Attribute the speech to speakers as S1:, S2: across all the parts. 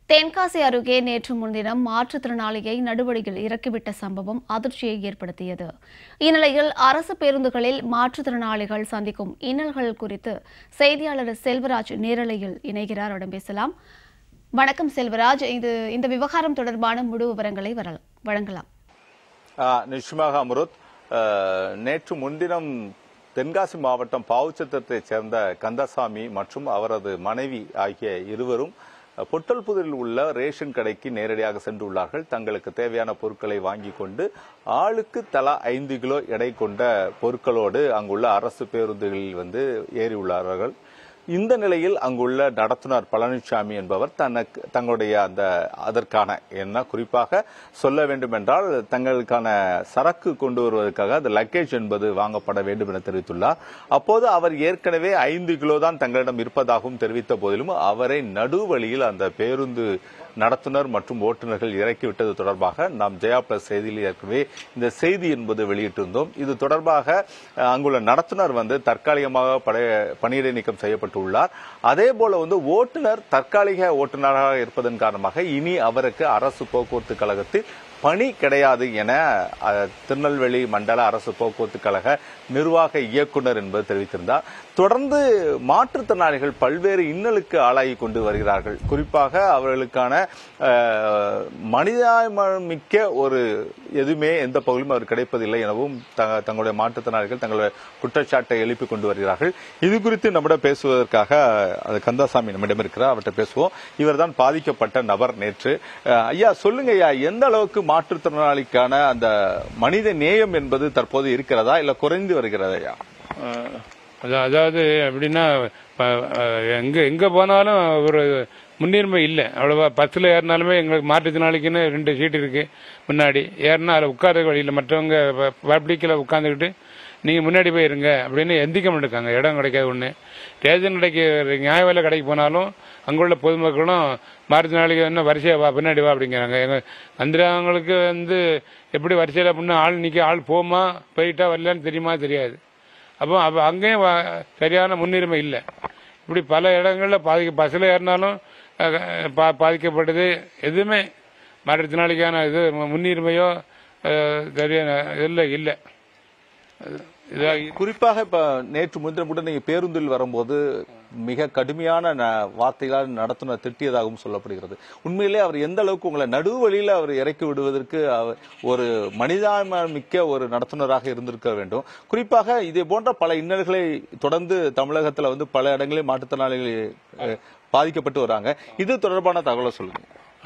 S1: தென்காசி அருகே நேற்று முன்தினம் மாற்றுத்திறனாளியை நடுவழியில் இறக்கிவிட்ட சம்பவம் அதிர்ச்சியை ஏற்படுத்தியது. இந்நிலையில் அரசு பேருந்துகளில் மாற்றுத்திறனாளிகள் சந்திக்கும் இன்னல்கள் குறித்து செய்தியாளர் செல்வராஜ் நேரலையில் இணைகிறார். அவரிடம் பேசலாம். வணக்கம் செல்வராஜ், இந்த விவகாரம் தொடர்பான முழு விவரங்களை வழங்கலாம்.
S2: நிச்சயமாக அம்ருத், நேற்று முன்தினம் தென்காசி மாவட்டம் பாவுச்சத்திரத்தைச் சேர்ந்த கந்தசாமி மற்றும் அவரது மனைவி ஆகிய இருவரும் பொட்டல்புதூரில் உள்ள ரேஷன் கடைக்கு நேரடியாக சென்றுள்ளார்கள். தங்களுக்கு தேவையான பொருட்களை வாங்கி கொண்டு ஆளுக்கு தலா 5 கிலோ எடை கொண்ட பொருட்களோடு அங்குள்ள அரசு பேருந்துகளில் ஏறியுள்ளார்கள். இந்த நிலையில் அங்குள்ள நடத்துனர் பழனிசாமி என்பவர் தங்களுடைய அதற்கான என்ன குறிப்பாக சொல்ல வேண்டும் என்றால் தங்களுக்கான சரக்கு கொண்டு வருவதற்காக அந்த லக்கேஜ் என்பது வாங்கப்பட வேண்டும் என தெரிவித்துள்ளார். அப்போது அவர் ஏற்கனவே 5 கிலோ தான் தங்களிடம் இருப்பதாகவும் தெரிவித்த போதிலும் அவரை நடுவழியில் அந்த பேருந்து நடத்துனர் மற்றும் ஓட்டுநர்கள் இறக்கிவிட்டது தொடர்பாக நாம் ஜெயா பிளஸ் செய்தியில் ஏற்கனவே இந்த செய்தி என்பது வெளியிட்டிருந்தோம். இது தொடர்பாக அங்குள்ள நடத்துனர் தற்காலிகமாக பணியிடை நீக்கம் செய்யப்பட்டுள்ளார். அதே போல ஓட்டுநர் தற்காலிக ஓட்டுநராக இருப்பதன் காரணமாக இனி அவருக்கு அரசு போக்குவரத்து கழகத்தில் பணி கிடையாது என திருநெல்வேலி மண்டல அரசு போக்குவரத்து கழக நிர்வாக இயக்குநர் என்பது தெரிவித்திருந்தார். தொடர்ந்து மாற்றுத்திறனாளிகள் பல்வேறு இன்னலுக்கு ஆளாகி கொண்டு வருகிறார்கள். குறிப்பாக அவர்களுக்கான மனிதாபிமானமிக்க ஒரு எதுவுமே எந்த பகுதியும் அவர் கிடைப்பதில்லை எனவும் தங்களுடைய மாற்றுத்திறனாளிகள் தங்களுடைய குற்றச்சாட்டை எழுப்பிக் கொண்டு வருகிறார்கள். இது குறித்து நம்மிடம் பேசுவதற்காக கந்தசாமி நம்மிடம் இருக்கிறார். அவர்கிட்ட பேசுவோம். இவர் தான் பாதிக்கப்பட்ட நபர். நேற்று ஐயா சொல்லுங்க ஐயா, எந்த அளவுக்கு மாற்றுத்திறனாளிக்கான அந்த மனித நேயம் என்பது தற்போது இருக்கிறதா இல்ல குறைந்து வருகிறதா ஐயா?
S3: அதாவது எப்படின்னா எங்க போனாலும் ஒரு முன்னுரிமை இல்லை. அவ்வளவா பஸ்ல ஏறினாலுமே எங்களுக்கு மாற்றுத்திறனாளிக்குன்னு 2 சீட் இருக்கு. முன்னாடி ஏறினா அதில் உட்கார வழியில் மற்றவங்க பப்ளிக்கில் உட்காந்துக்கிட்டு நீங்க முன்னாடி போயிருங்க அப்படின்னு எந்திக்க மாட்டேங்காங்க. இடம் கிடைக்காது. ஒண்ணு ரேஷன் கடைக்கு நியாய விலை கடைக்கு போனாலும் அங்குள்ள பொதுமக்களும் மாற்றுத்திறனாளிகள் என்ன வரிசையா வா பின்னாடி வா அப்படிங்கிறாங்க. எங்க வந்திரவங்களுக்கு எப்படி வரிசையில அப்படின்னா ஆள் நிக்க ஆள் போமா போயிட்டா வரலான்னு தெரியுமா தெரியாது. அப்போ அங்கேயும் சரியான முன்னுரிமை இல்லை. இப்படி பல இடங்கள்ல பஸ்ல ஏறினாலும் பாதிக்கப்பட்டது. எதுவுமே மாற்றுத்திறனாளிக்கான இது முன்னுரிமையோ சரியான இல்லை.
S2: குறிப்பாக இப்ப நேற்று முன்தினம் கூட நீங்க பேருந்தில் வரும்போது மிக கடுமையான வார்த்தைகளால் நடத்துனர் திட்டியதாகவும் சொல்லப்படுகிறது. உண்மையிலே அவர் எந்த அளவுக்கு உங்களை நடுவழியில் அவர் இறக்கி விடுவதற்கு ஒரு மனிதாபிமானமிக்க ஒரு நடத்துனராக இருந்திருக்க வேண்டும். குறிப்பாக இதே போன்ற பல இன்னல்களை தொடர்ந்து தமிழகத்தில் பல இடங்களில் மாற்றுத்திறனாளிகள் பாதிக்கப்பட்டு வராங்க. இது தொடர்பான தகவலை சொல்லுங்க.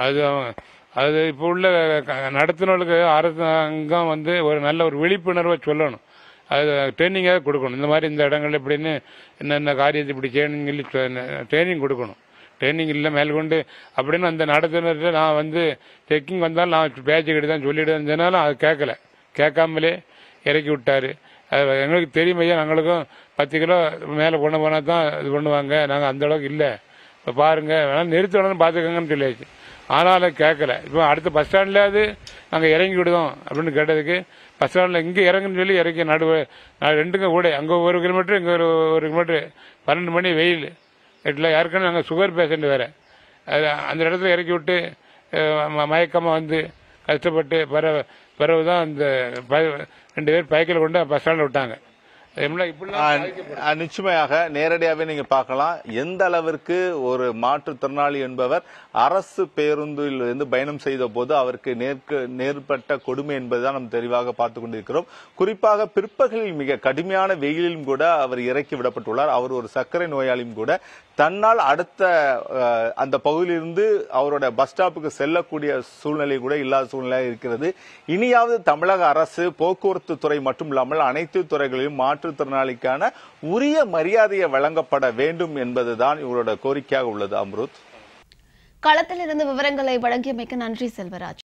S3: அது இப்ப உள்ள நடத்துனர்களுக்கு அரசாங்கம் ஒரு நல்ல ஒரு விழிப்புணர்வை சொல்லணும். அது ட்ரைனிங்காக கொடுக்கணும். இந்த மாதிரி இந்த இடங்கள் எப்படின்னு என்னென்ன காரியத்தை இப்படி ட்ரைனிங் கொடுக்கணும். ட்ரைனிங் இல்லை மேற்கொண்டு அப்படின்னு அந்த நடத்துனர்கிட்ட நான் செக்கிங் வந்தாலும் நான் பேச்சுக்கிட்டு தான் சொல்லிடுறதுனாலும் அது கேட்காமலே இறக்கி விட்டாரு. அது எங்களுக்கு தெரியுமையா, நாங்களுக்கும் 10 கிலோ மேலே கொண்டு போனால் தான் இது பண்ணுவாங்க. நாங்கள் அந்த அளவுக்கு இல்லை. இப்போ பாருங்க வேணாலும் நிறுத்தி உடனே பார்த்துக்கோங்கன்னு சொல்லியாச்சு. ஆனாலும் கேட்கல. இப்போ அடுத்த பஸ் ஸ்டாண்ட்ல நாங்கள் இறங்கி விடுதோம் அப்படின்னு கேட்டதுக்கு பஸ் ஸ்டாண்ட்ல இங்கே இறங்குன்னு சொல்லி இறக்கி ரெண்டுங்க கூட அங்கே 1 கிலோமீட்டர் இங்கே 1 கிலோமீட்டர் 12 மணி வெயில் எட்டில் யாருக்குன்னு நாங்கள் சுகர் பேஷண்ட் வேற அந்த இடத்துல இறக்கி விட்டு மயக்கமாக கஷ்டப்பட்டு பிறகுதான் அந்த 2 பேர் பைக்கில் கொண்டு பஸ் ஸ்டாண்ட்ல விட்டாங்க.
S2: நிச்சயமாக நேரடியாகவே நீங்க பார்க்கலாம் எந்த அளவிற்கு ஒரு மாற்றுத்திறனாளி என்பவர் அரசு பேருந்தில் பயணம் செய்த போது அவருக்கு நேர்பட்ட கொடுமை என்பதுதான் நாம் தெளிவாக பார்த்துக் கொண்டிருக்கிறோம். குறிப்பாக பிற்பகலில் மிக கடுமையான வெயிலிலும் கூட அவர் இறக்கி விடப்பட்டுள்ளார். அவர் ஒரு சர்க்கரை நோயாளியும் கூட. தன்னால் அடுத்த அந்த பகுதியிலிருந்து அவரோட பஸ் ஸ்டாப்புக்கு செல்லக்கூடிய சூழ்நிலை கூட இல்லாத சூழ்நிலை இருக்கிறது. இனியாவது தமிழக அரசு போக்குவரத்து துறை மட்டும் இல்லாமல் அனைத்து துறைகளிலும் மாற்றுத்திறனாளிக்கான உரிய மரியாதையை வழங்கப்பட வேண்டும் என்பதுதான் இவரோட கோரிக்கையாக உள்ளது. அம்ருத்,
S1: களத்திலிருந்து விவரங்களை வழங்கியமைக்கு நன்றி செல்வராஜ்.